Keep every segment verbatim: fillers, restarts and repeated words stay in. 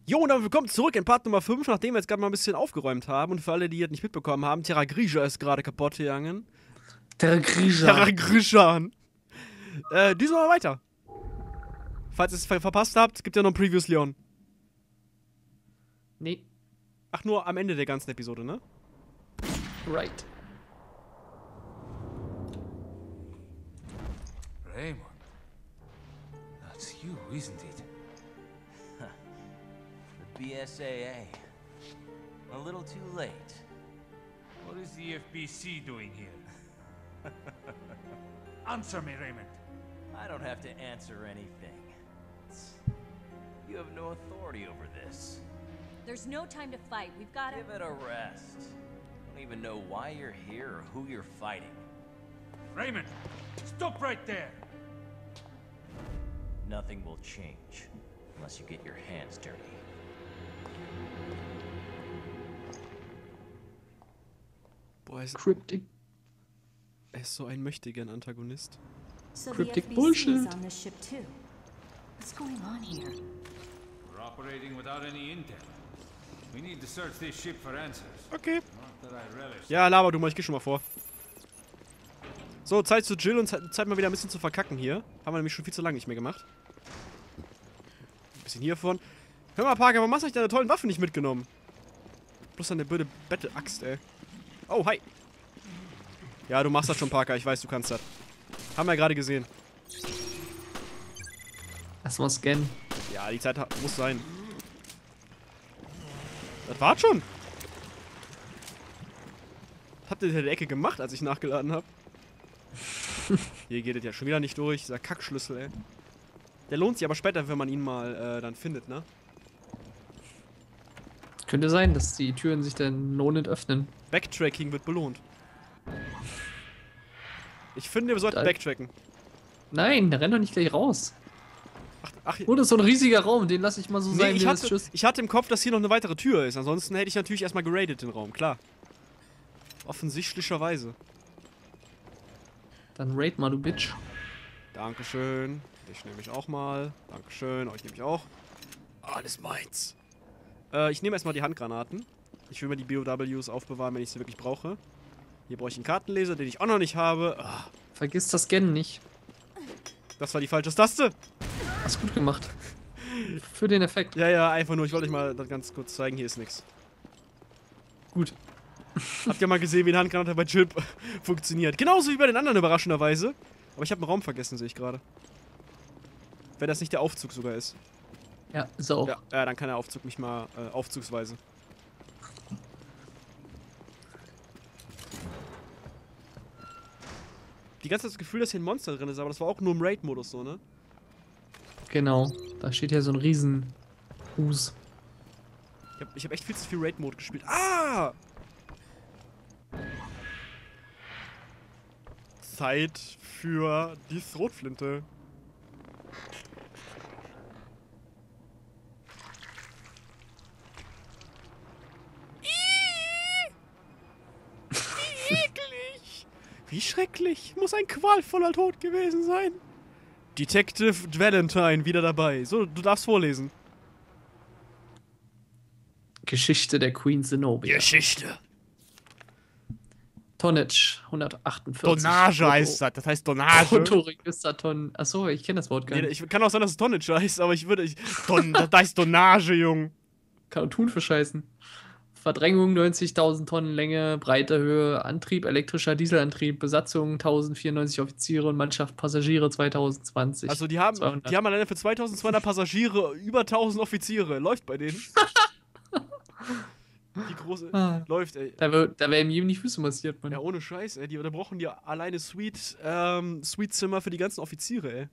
Jo, und dann willkommen zurück in Part Nummer fünf, nachdem wir jetzt gerade mal ein bisschen aufgeräumt haben. Und für alle, die das nicht mitbekommen haben, Terra Grigia ist gerade kaputt gegangen. Terra Grigia. Terra Grigia. Äh, diesmal weiter. Falls ihr es ver verpasst habt, gibt ja noch ein Previously On. Nee. Ach, nur am Ende der ganzen Episode, ne? Right. Raymond. That's you, isn't it? The B S A A. A little too late. What is the F B C doing here? Answer me, Raymond. I don't have to answer anything. You have no authority over this. There's no time to fight. We've got to... Give it a rest. I don't even know why you're here or who you're fighting. Raymond, stop right there. Nothing will change unless you get your hands dirty. Boah, er ist, Cryptic. er ist so ein mächtigen Antagonist. So the Cryptic F B C bullshit. is on this ship too. What's going on here? We're operating without any intel. We need to search this ship for answers. Okay. Not that I relish. Ja, laber du mal, ich geh schon mal vor. So, Zeit zu Jill und Zeit, Zeit mal wieder ein bisschen zu verkacken hier. Haben wir nämlich schon viel zu lange nicht mehr gemacht. Ein bisschen hiervon. Hör mal, Parker, warum hast du eigentlich deine tollen Waffen nicht mitgenommen? Bloß deine blöde Bette-Axt, ey. Oh, hi. Ja, du machst das schon, Parker. Ich weiß, du kannst das. Haben wir ja gerade gesehen. Erstmal scannen. Ja, die Zeit muss sein. Das war's schon. Was habt ihr in der Ecke gemacht, als ich nachgeladen habe? Hier geht es ja schon wieder nicht durch. Dieser Kackschlüssel, ey. Der lohnt sich aber später, wenn man ihn mal äh, dann findet, ne? Könnte sein, dass die Türen sich dann lohnend öffnen. Backtracking wird belohnt. Ich finde, wir sollten Da- backtracken. Nein, der rennt doch nicht gleich raus. Ach, ach Oh, das ist so ein riesiger Raum, den lasse ich mal so nee, sein, ich wie das hatte, Schuss. ich hatte im Kopf, dass hier noch eine weitere Tür ist. Ansonsten hätte ich natürlich erstmal geradet den Raum, klar. Offensichtlicherweise. Dann raid mal, du Bitch. Dankeschön. Dich nehme ich auch mal. Dankeschön. Euch nehme ich auch. Alles meins. Äh, ich nehme erstmal die Handgranaten. Ich will mir die B O Ws aufbewahren, wenn ich sie wirklich brauche. Hier brauche ich einen Kartenleser, den ich auch noch nicht habe. Ah, Vergiss das Scannen nicht. das war die falsche Taste. Hast gut gemacht. Für den Effekt. Ja, ja, einfach nur. Ich wollte euch mal das ganz kurz zeigen. Hier ist nichts. Gut. Habt ihr mal gesehen, wie eine Handgranate bei Jill funktioniert? Genauso wie bei den anderen überraschenderweise. Aber ich habe einen Raum vergessen, sehe ich gerade. Wenn das nicht der Aufzug sogar ist. Ja, ist er auch. Ja, ja, dann kann der Aufzug mich mal äh, aufzugsweise. Die ganze Zeit das Gefühl, dass hier ein Monster drin ist, aber das war auch nur im Raid-Modus so, ne? Genau. Da steht ja so ein riesen Hus. Ich habe ich hab echt viel zu viel Raid-Mode gespielt. Ah! Zeit für die Schrotflinte. Wie eklig! Wie schrecklich! Muss ein qualvoller Tod gewesen sein. Detective Valentine wieder dabei. So, du darfst vorlesen. Geschichte der Queen Zenobia. Geschichte. Tonnage hundertachtundvierzig. Tonnage heißt das. Das heißt Tonnage. Bruttoregistertonnen. Achso, ich kenne das Wort gar Nee, nicht. ich kann auch sagen, dass es Tonnage heißt, aber ich würde. Ich, Ton, das heißt Tonnage, Jung. Kann auch tun für Scheißen. Verdrängung neunzigtausend Tonnen Länge, Breite, Höhe, Antrieb, elektrischer Dieselantrieb, Besatzung tausendvierundneunzig Offiziere und Mannschaft Passagiere zweitausendzwanzig. Also, die haben, zweihundert. die haben alleine für zweitausendzweihundert Passagiere über tausend Offiziere. Läuft bei denen. Die große. Ah. Läuft, ey. Da wäre da wär ihm jedem die Füße massiert, Mann. Ja, ohne Scheiß, ey. Die, da brauchen die alleine Suite, ähm, Suite-Zimmer für die ganzen Offiziere, ey.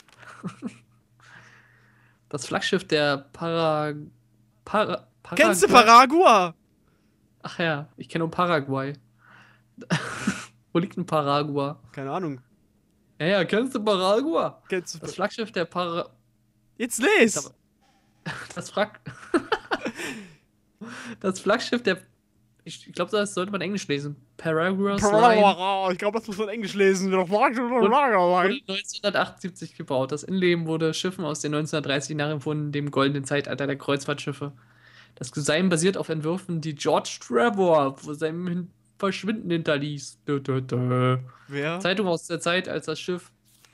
Das Flaggschiff der Para... Para... Paraguay. Kennst du Paragua? Ach ja, ich kenne nur Paraguay. Wo liegt denn Paraguay? Keine Ahnung. Ja, ja, kennst du Paraguay? Kennst du. Das Flaggschiff der Para... Jetzt les! Das Flagg... Das Flaggschiff der Ich glaube, das sollte man Englisch lesen. Paragraphs Ich Line glaube, das muss man Englisch lesen. wurde neunzehnhundertachtundsiebzig gebaut. Das Innenleben wurde Schiffen aus den neunzehnhundertdreißig nachempfunden, dem goldenen Zeitalter der Kreuzfahrtschiffe. Das Design basiert auf Entwürfen, die George Trevor vor seinem Hin- Verschwinden hinterließ. Dö, dö, dö. Wer? Zeitung aus der Zeit, als das Schiff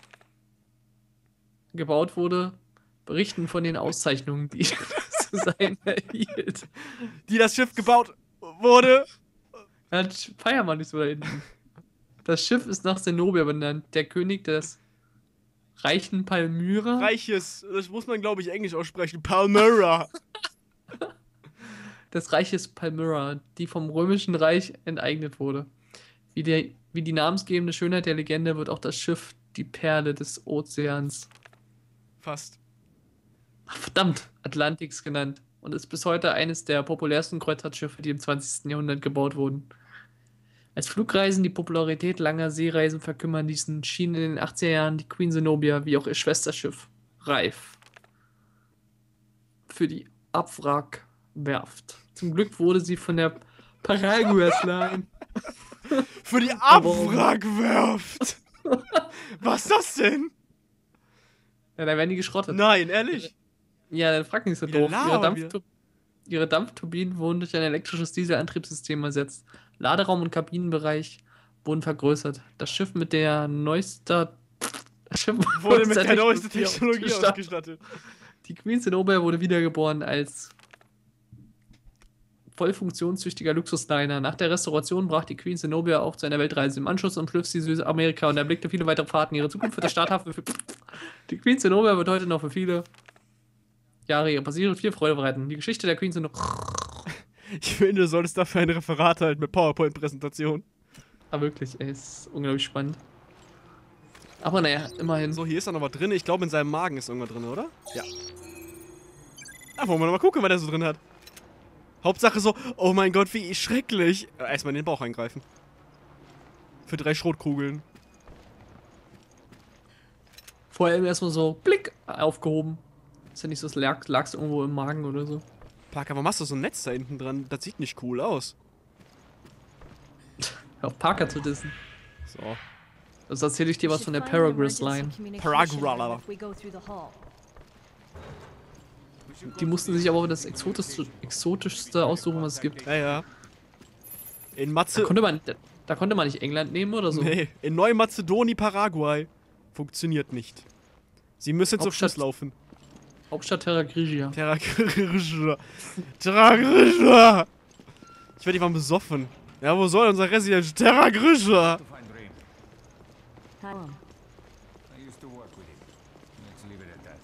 gebaut wurde, berichten von den Auszeichnungen, die das Design erhielt. Die das Schiff gebaut wurde. Ja, Feiermann ist so da hinten. Das Schiff ist nach Zenobia benannt, der König des reichen Palmyra. Reiches. Das muss man, glaube ich, Englisch aussprechen. Palmyra. Des Reiches Palmyra, die vom Römischen Reich enteignet wurde. Wie, der, wie die namensgebende Schönheit der Legende wird auch das Schiff die Perle des Ozeans, Fast. ach, verdammt, Atlantiks genannt und ist bis heute eines der populärsten Kreuzfahrtschiffe, die im zwanzigsten Jahrhundert gebaut wurden. Als Flugreisen die Popularität langer Seereisen verkümmern ließen, schien in den achtziger Jahren die Queen Zenobia wie auch ihr Schwesterschiff reif für die Abwrackwerft. Zum Glück wurde sie von der Paraguas Line Für die Abwrackwerft. Was ist das denn? Ja, da werden die geschrottet. Nein, ehrlich. Ja, dann frag nicht so Wieder doof. Ihre, labern Dampftu ihre Dampfturbinen wurden durch ein elektrisches Dieselantriebssystem ersetzt. Laderaum und Kabinenbereich wurden vergrößert. Das Schiff mit der neuester das Schiff Wurde mit der neuester neuesten Technologie ausgestattet. ausgestattet. Die Queen Zenobia wurde wiedergeboren als voll funktionstüchtiger Luxusliner. Nach der Restauration brach die Queen Zenobia auf zu einer Weltreise. Im Anschluss umschliff sie Südamerika und erblickte viele weitere Fahrten. Ihre Zukunft wird der Starthafen für die Queen Zenobia wird heute noch für viele Jahre ihre Passagiere viel Freude bereiten. Die Geschichte der Queen Zenobia. Ich finde, du solltest dafür ein Referat halten mit PowerPoint-Präsentation. Ah, wirklich, ey, ist unglaublich spannend. Aber naja, immerhin. So, hier ist da noch was drin. Ich glaube, in seinem Magen ist irgendwas drin, oder? Ja. Da wollen wir noch mal gucken, was der so drin hat. Hauptsache so, oh mein Gott, wie schrecklich. Äh, Erstmal in den Bauch eingreifen. Für drei Schrotkugeln. Vor allem erstmal so, Blick, aufgehoben. Ist ja nicht so, es lag, lag's irgendwo im Magen oder so. Parker, warum hast du so ein Netz da hinten dran? Das sieht nicht cool aus. Hör auf Parker zu dissen. So. Das erzähle ich dir was von der Paragraphs Line. Paragraph. Die mussten sich aber das exotischste, exotischste aussuchen, was es gibt. Ja, ja. In Da Matze... konnte man, da, da konnte man nicht England nehmen oder so. Nee, in Neumazedonien, Paraguay. Funktioniert nicht. Sie müssen zu Hauptstadt- Fuß laufen. Hauptstadt Terra Grigia. Terra Grigia. Terra Grigia. Ich werde die mal besoffen. Ja, wo soll unser Resident? Terra Grigia. To find Raymond. How long? I used to work with him. Let's leave it at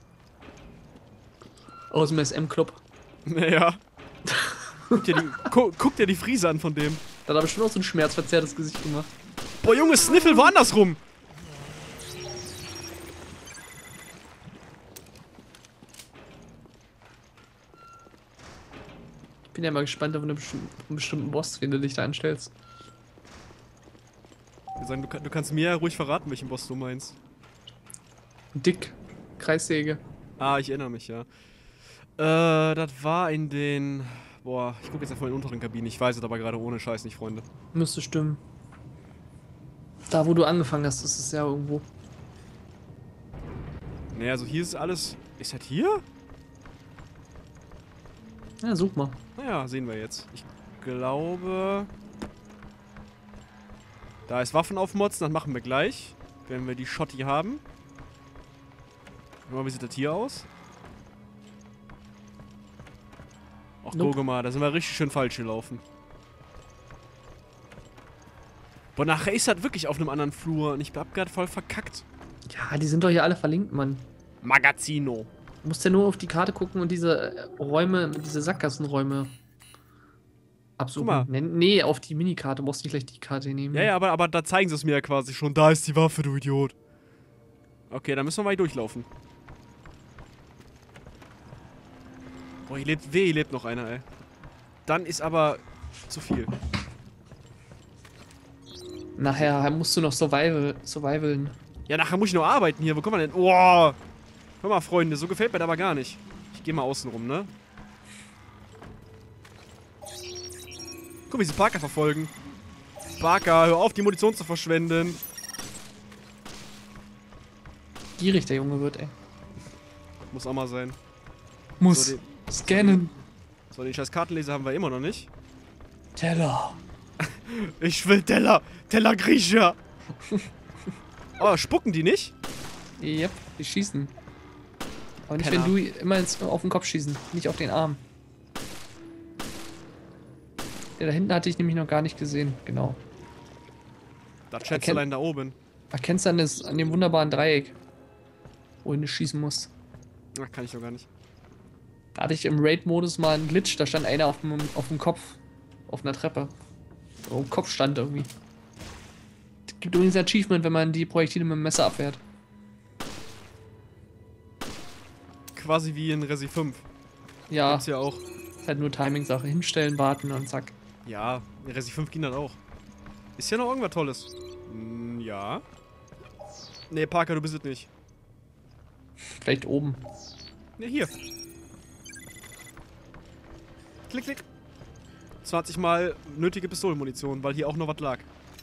that. Aus dem S M-Club. Naja. Guck dir, die, gu, guck dir die Friese an von dem. Da hat er bestimmt auch so ein schmerzverzerrtes Gesicht gemacht. Boah, Junge, Sniffel woanders rum. Ich bin ja mal gespannt auf einen bestimmten, einen bestimmten Boss, wen du dich da anstellst. Wir sagen, du, kann- du kannst mir ja ruhig verraten, welchen Boss du meinst. Dick. Kreissäge. Ah, ich erinnere mich, ja. Äh, das war in den... Boah, ich gucke jetzt einfach in den unteren Kabinen. Ich weiß es aber gerade ohne Scheiß nicht, Freunde. Müsste stimmen. Da, wo du angefangen hast, ist es ja irgendwo. Naja, also hier ist alles... Ist das hier? Ja, such mal. Naja, sehen wir jetzt. Ich glaube... Da ist Waffen aufmotzen, das machen wir gleich. Wenn wir die Schotti haben. Guck mal, wie sieht das hier aus? Ach, Nope. guck mal, da sind wir richtig schön falsch gelaufen. Boah, nachher ist das wirklich auf einem anderen Flur und ich hab grad voll verkackt. Ja, die sind doch hier alle verlinkt, Mann. Magazino. Du musst ja nur auf die Karte gucken und diese äh, Räume, diese Sackgassenräume absuchen. Guck mal. Nee, nee, auf die Minikarte. Du musst nicht gleich die Karte nehmen. Ja, ja, aber, aber da zeigen sie es mir ja quasi schon. Da ist die Waffe, du Idiot. Okay, dann müssen wir mal hier durchlaufen. Boah, hier lebt, weh, hier lebt noch einer, ey. Dann ist aber zu viel. Nachher musst du noch Survival, survivalen. Ja, nachher muss ich noch arbeiten hier. Wo kommen wir denn? Oh! Hör mal, Freunde, so gefällt mir das aber gar nicht. Ich gehe mal außen rum, ne? Guck, wie sie Parker verfolgen. Parker, hör auf, die Munition zu verschwenden. Gierig der Junge wird, ey. Muss auch mal sein. Muss. So, Scannen. So, den scheiß Kartenleser haben wir immer noch nicht. Teller. Ich will Teller. Teller Griecher. Oh, spucken die nicht? Yep, die schießen. Aber nicht, Penner. wenn du immer ins, auf den Kopf schießen, nicht auf den Arm. Der da hinten hatte ich nämlich noch gar nicht gesehen, genau. Das Schätzelein da oben. Erkennst du an, das, an dem wunderbaren Dreieck, wohin du schießen musst. Ach, kann ich doch gar nicht. Da hatte ich im Raid-Modus mal einen Glitch, da stand einer auf dem, auf dem Kopf, auf einer Treppe. So, im Kopf stand irgendwie. Es gibt übrigens ein Achievement, wenn man die Projektile mit dem Messer abwehrt. Quasi wie in Resi fünf. Ja, Gibt's ja auch. ist halt nur Timing-Sache. Hinstellen, warten und zack. Ja, in Resi fünf ging das auch. Ist hier noch irgendwas Tolles? Hm, ja. Nee, Parker, du bist es nicht. Vielleicht oben. Ne, hier. Klick, klick. zwanzig Mal nötige Pistolenmunition, weil hier auch noch was lag.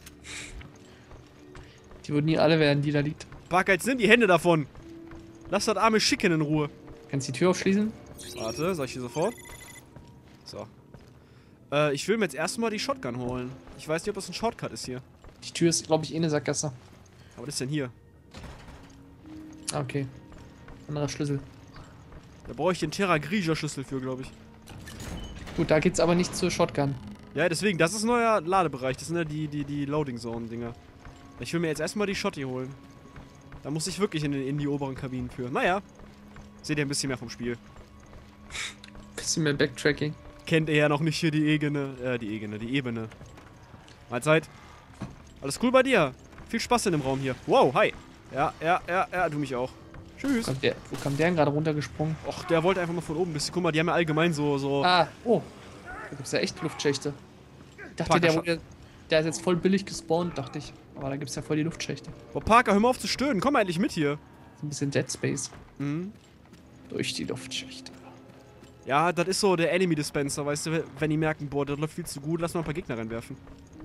Die würden nie alle werden, die da liegt. Parker, jetzt nimm die Hände davon. Lass das arme Schicken in Ruhe. Kannst du die Tür aufschließen? Warte, sag ich dir sofort. So. Äh, ich will mir jetzt erstmal die Shotgun holen. Ich weiß nicht, ob das ein Shortcut ist hier. Die Tür ist, glaube ich, eh eine Sackgasse. Aber was ist denn hier? Ah, okay. Anderer Schlüssel. Da brauche ich den Terra Grigia Schlüssel für, glaube ich. Gut, da geht's aber nicht zur Shotgun. Ja, deswegen, das ist ein neuer Ladebereich. Das sind ja die, die, die Loading Zone Dinger. Ich will mir jetzt erstmal die Shotty holen. Da muss ich wirklich in, den, in die oberen Kabinen führen. Naja. Seht ihr ein bisschen mehr vom Spiel. Bisschen mehr Backtracking. Kennt ihr ja noch nicht hier die Ebene, äh, die Ebene, die Ebene. Mahlzeit. Alles cool bei dir? Viel Spaß in dem Raum hier. Wow, hi. Ja, ja, ja, ja, du mich auch. Tschüss. Kommt der, wo kam der denn gerade runtergesprungen? Och, der wollte einfach mal von oben bis. Guck mal, die haben ja allgemein so, so. Ah, oh. Da gibt's ja echt Luftschächte. Ich dachte, Parker, der, scha- wurde, der ist jetzt voll billig gespawnt, dachte ich. Aber da gibt's ja voll die Luftschächte. Oh, Parker, hör mal auf zu stöhnen. Komm mal endlich mit hier. So ein bisschen Dead Space. Mhm. Durch die Luftschächte. Ja, das ist so der Enemy Dispenser, weißt du, wenn die merken, boah, das läuft viel zu gut, lass mal ein paar Gegner reinwerfen.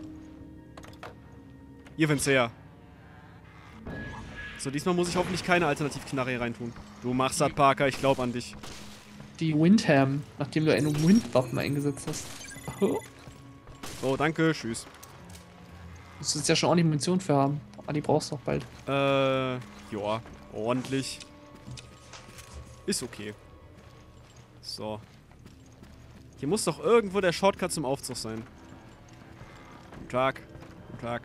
Ihr wenn's her. So, diesmal muss ich hoffentlich keine Alternativknarre hier reintun. Du machst das, Parker, ich glaub an dich. Die Windham, nachdem du eine Windwaffen eingesetzt hast. Oh. So, danke, tschüss. Musst du jetzt ja schon ordentlich Munition für haben. Ah, die brauchst du auch bald. Äh, ja, ordentlich. Ist okay. So. Hier muss doch irgendwo der Shortcut zum Aufzug sein. Guten Tag. Guten Tag.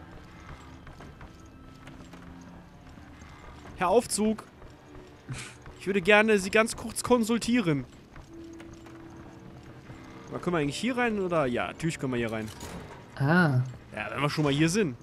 Herr Aufzug. Ich würde gerne Sie ganz kurz konsultieren. Aber können wir eigentlich hier rein oder? Ja, natürlich können wir hier rein. Ah. Ja, wenn wir schon mal hier sind.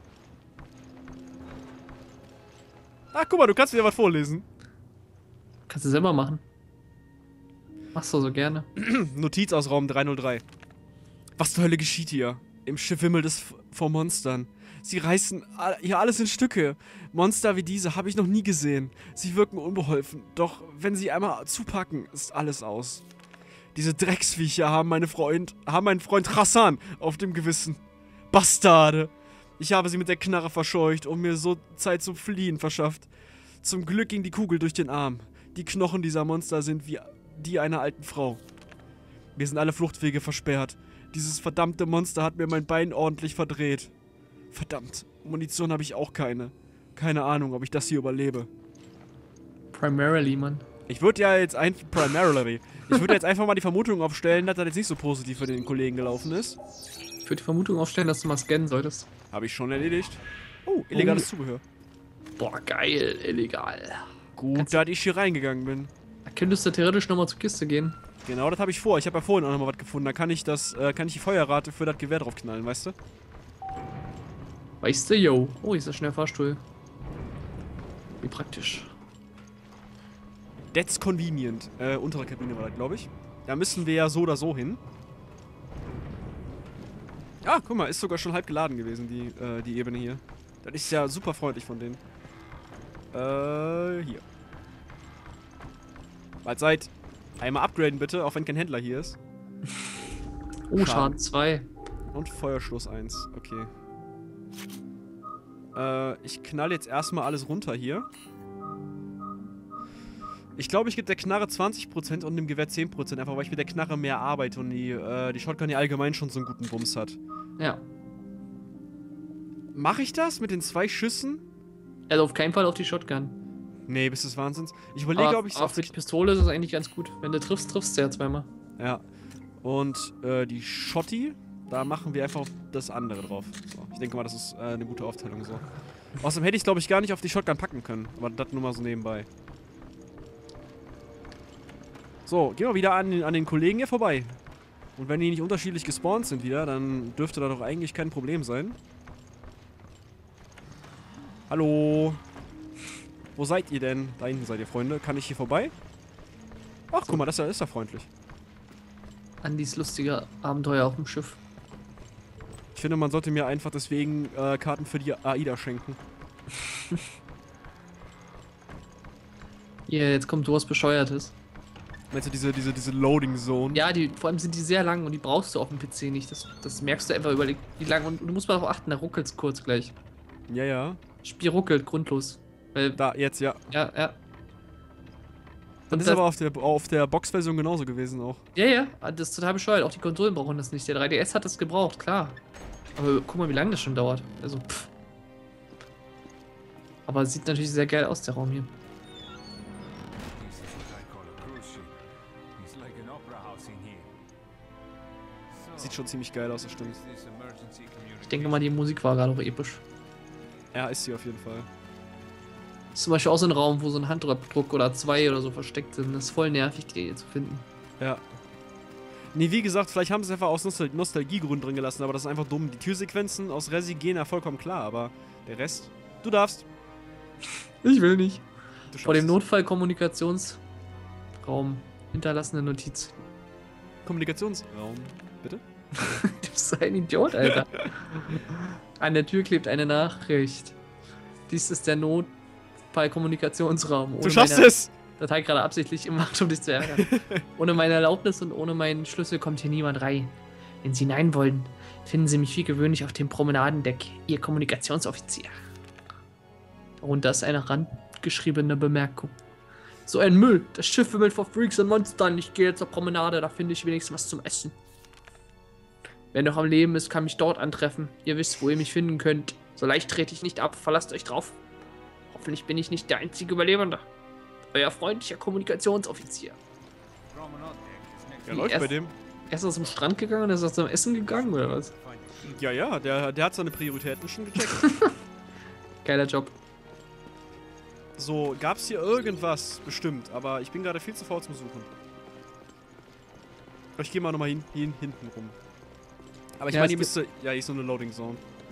Ach, guck mal, du kannst wieder was vorlesen. Kannst du selber machen. Machst du so gerne. Notiz aus Raum drei null drei. Was zur Hölle geschieht hier? Im Schiff wimmelt es v- vor Monstern. Sie reißen all- hier alles in Stücke. Monster wie diese habe ich noch nie gesehen. Sie wirken unbeholfen. Doch wenn sie einmal zupacken, ist alles aus. Diese Drecksviecher haben meine Freund, haben meinen Freund Hassan auf dem Gewissen. Bastarde! Ich habe sie mit der Knarre verscheucht und mir so Zeit zum Fliehen verschafft. Zum Glück ging die Kugel durch den Arm. Die Knochen dieser Monster sind wie die einer alten Frau. Mir sind alle Fluchtwege versperrt. Dieses verdammte Monster hat mir mein Bein ordentlich verdreht. Verdammt, Munition habe ich auch keine. Keine Ahnung, ob ich das hier überlebe. Primarily, Mann. Ich würde ja jetzt einfach, primarily, ich würde jetzt einfach mal die Vermutung aufstellen, dass das jetzt nicht so positiv für den Kollegen gelaufen ist. Ich würde die Vermutung aufstellen, dass du mal scannen solltest. Habe ich schon erledigt. Oh, illegales Oh. Zubehör. Boah, geil. Illegal. Gut, Kannst- dass ich hier reingegangen bin. Da könntest du theoretisch nochmal zur Kiste gehen. Genau, das habe ich vor. Ich habe ja vorhin auch nochmal was gefunden. Da kann ich das, äh, kann ich die Feuerrate für das Gewehr draufknallen, weißt du? Weißt du, yo. Oh, hier ist der Schnellfahrstuhl. Wie praktisch. That's convenient. Äh, untere Kabine war das, glaube ich. Da müssen wir ja so oder so hin. Ah, guck mal, ist sogar schon halb geladen gewesen, die, äh, die Ebene hier. Das ist ja super freundlich von denen. Äh, hier. Mahlzeit. Einmal upgraden bitte, auch wenn kein Händler hier ist. Oh, Schaden. Schaden zwei. Und Feuerstoß eins. Okay. Äh, ich knall jetzt erstmal alles runter hier. Ich glaube, ich gebe der Knarre zwanzig Prozent und dem Gewehr zehn Prozent, einfach weil ich mit der Knarre mehr arbeite und die, äh, die Shotgun ja allgemein schon so einen guten Bums hat. Ja. Mache ich das mit den zwei Schüssen? Also auf keinen Fall auf die Shotgun. Nee, bist des Wahnsinns. Ich überlege, Aber, ob ich aber für die Pistole ist es eigentlich ganz gut. Wenn du triffst, triffst du ja zweimal. Ja. Und äh, die Schotti, da machen wir einfach das andere drauf. So. Ich denke mal, das ist äh, eine gute Aufteilung so. Außerdem hätte ich, glaube ich, gar nicht auf die Shotgun packen können. Aber das nur mal so nebenbei. So, gehen wir wieder an den, an den Kollegen hier vorbei. Und wenn die nicht unterschiedlich gespawnt sind wieder, dann dürfte da doch eigentlich kein Problem sein. Hallo? Wo seid ihr denn? Da hinten seid ihr, Freunde. Kann ich hier vorbei? Ach, guck mal, das ist ja, ist ja freundlich. Andys lustige Abenteuer auf dem Schiff. Ich finde, man sollte mir einfach deswegen äh, Karten für die AIDA schenken. Hier, jetzt kommt sowas Bescheuertes. Meinst du diese, diese, diese Loading Zone? Ja, die, vor allem sind die sehr lang und die brauchst du auf dem P C nicht. Das, das merkst du einfach über wie lang. Und du musst mal darauf achten, da ruckelt's kurz gleich. Ja, ja. Spiel ruckelt, grundlos. Weil, Da, jetzt, ja. ja, ja. Das Und ist aber auf der, auf der Box-Version genauso gewesen auch. Ja, ja, das ist total bescheuert. Auch die Konsolen brauchen das nicht. Der drei D S hat das gebraucht, klar. Aber guck mal, wie lange das schon dauert. Also, pff. Aber es sieht natürlich sehr geil aus, der Raum hier. This is what I call a cruise ship. It's like an opera house in here. So, Sieht schon ziemlich geil aus, das stimmt. is this emergency Ich denke mal, die Musik war gerade auch episch. Ja, ist sie auf jeden Fall. Das ist zum Beispiel auch so ein Raum, wo so ein Handabdruck oder zwei oder so versteckt sind. Das ist voll nervig, die hier zu finden. Ja. Nee, wie gesagt, vielleicht haben sie es einfach aus Nostal Nostalgiegründen drin gelassen, aber das ist einfach dumm. Die Türsequenzen aus Resi gehen ja vollkommen klar, aber der Rest, du darfst. Ich will nicht. Du Vor dem schaffst Notfallkommunikationsraum hinterlassene Notiz. es. Kommunikationsraum, bitte? Du bist ein Idiot, Alter. An der Tür klebt eine Nachricht. Dies ist der Notfallkommunikationsraum. Du Ohne schaffst meine es! Datei gerade absichtlich gemacht, um dich zu ärgern. Ohne meine Erlaubnis und ohne meinen Schlüssel kommt hier niemand rein. Wenn Sie hinein wollen, finden Sie mich wie gewöhnlich auf dem Promenadendeck. Ihr Kommunikationsoffizier. Darunter ist eine randgeschriebene Bemerkung. So ein Müll. Das Schiff wimmelt vor Freaks und Monstern. Ich gehe jetzt zur Promenade, da finde ich wenigstens was zum Essen. Wer noch am Leben ist, kann mich dort antreffen. Ihr wisst, wo ihr mich finden könnt. So leicht trete ich nicht ab. Verlasst euch drauf. Hoffentlich bin ich nicht der einzige Überlebende. Euer freundlicher Kommunikationsoffizier. promenade deck is next Ja, Wie, läuft erst- bei dem. Er ist aus dem Strand gegangen und er ist aus dem Essen gegangen, oder was? Ja, ja, der, der hat seine Prioritäten schon gecheckt. Geiler Job. So, gab's hier irgendwas? Bestimmt, aber ich bin gerade viel zu faul zum Suchen. Ich gehe mal nochmal hin, hin, hinten rum. Aber ich Ja, meine, es hier müsste... Ja, hier ist so eine Loading Zone.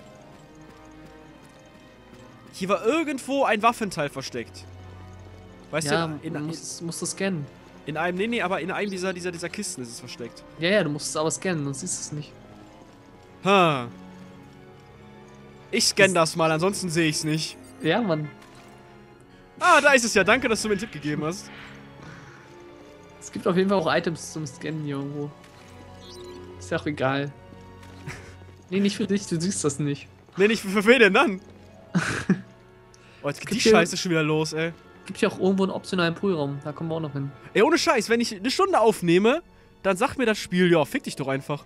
Hier war irgendwo ein Waffenteil versteckt. Weißt Ja, du, du in, in, musst, musst du scannen. in einem... Nee, nee, aber in einem dieser, dieser, dieser Kisten ist es versteckt. Ja, ja, du musst es aber scannen, sonst siehst du es nicht. Ha. Ich scanne das mal, ansonsten sehe ich's nicht. Ja, Mann. Ah, da ist es ja. Danke, dass du mir einen Tipp gegeben hast. Es gibt auf jeden Fall auch Items zum Scannen hier irgendwo. Ist ja auch egal. Nee, nicht für dich, du siehst das nicht. Nee, nicht für, für wen denn dann? Oh, jetzt geht die Gibt hier- Scheiße schon wieder los, ey. Gibt ja auch irgendwo einen optionalen Poolraum, da kommen wir auch noch hin. Ey, ohne Scheiß, wenn ich eine Stunde aufnehme, dann sagt mir das Spiel, ja, fick dich doch einfach.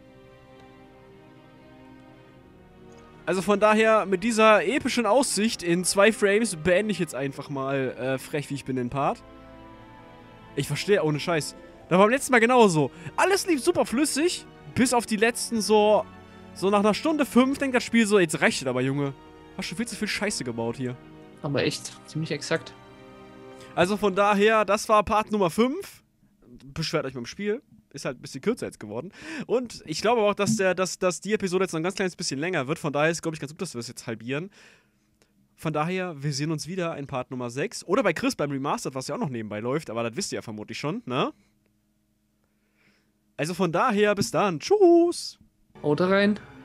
Also von daher, mit dieser epischen Aussicht in zwei Frames beende ich jetzt einfach mal äh, frech, wie ich bin, den Part. Ich verstehe, ohne Scheiß. Da war beim letzten Mal genauso. Alles lief super flüssig, bis auf die letzten so... So nach einer Stunde fünf denkt das Spiel so, jetzt reicht es aber, Junge. Hast schon viel zu viel Scheiße gebaut hier. Aber echt, ziemlich exakt. Also von daher, das war Part Nummer fünf. Beschwert euch beim Spiel. Ist halt ein bisschen kürzer jetzt geworden. Und ich glaube auch, dass, der, dass, dass die Episode jetzt noch ein ganz kleines bisschen länger wird. Von daher ist, glaube ich, ganz gut, dass wir es jetzt halbieren. Von daher, wir sehen uns wieder in Part Nummer sechs. Oder bei Chris beim Remastered, was ja auch noch nebenbei läuft. Aber das wisst ihr ja vermutlich schon, ne? Also von daher, bis dann. Tschüss! Haut rein.